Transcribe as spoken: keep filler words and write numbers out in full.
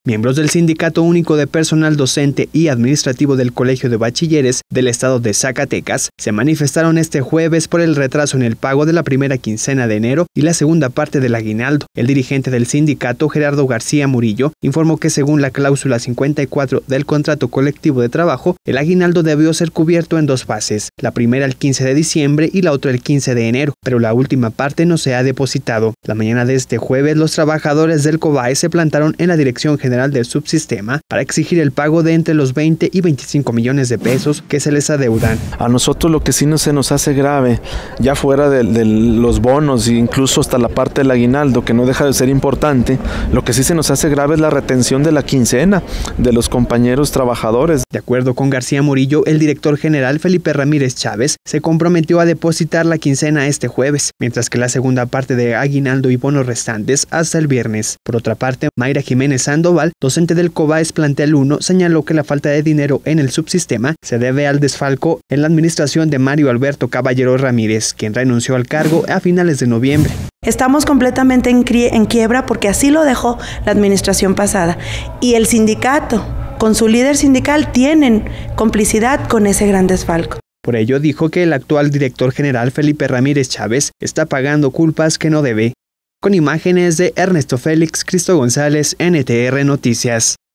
Miembros del Sindicato Único de Personal Docente y Administrativo del Colegio de Bachilleres del Estado de Zacatecas se manifestaron este jueves por el retraso en el pago de la primera quincena de enero y la segunda parte del aguinaldo. El dirigente del sindicato, Gerardo García Murillo, informó que según la cláusula cincuenta y cuatro del contrato colectivo de trabajo, el aguinaldo debió ser cubierto en dos fases, la primera el quince de diciembre y la otra el quince de enero, pero la última parte no se ha depositado. La mañana de este jueves, los trabajadores del COBAE se plantaron en la Dirección General del Subsistema para exigir el pago de entre los veinte y veinticinco millones de pesos que se les adeudan. A nosotros lo que sí no se nos hace grave, ya fuera de, de los bonos e incluso hasta la parte del aguinaldo, que no deja de ser importante, lo que sí se nos hace grave es la retención de la quincena de los compañeros trabajadores. De acuerdo con García Murillo, el director general Felipe Ramírez Chávez se comprometió a depositar la quincena este jueves, mientras que la segunda parte de aguinaldo y bonos restantes hasta el viernes. Por otra parte, Mayra Jiménez Sandoval, docente del COBAES Plantel uno, señaló que la falta de dinero en el subsistema se debe al desfalco en la administración de Mario Alberto Caballero Ramírez, quien renunció al cargo a finales de noviembre. Estamos completamente en, en quiebra porque así lo dejó la administración pasada y el sindicato, con su líder sindical, tienen complicidad con ese gran desfalco. Por ello dijo que el actual director general Felipe Ramírez Chávez está pagando culpas que no debe. Con imágenes de Ernesto Félix Cristo González, N T R Noticias.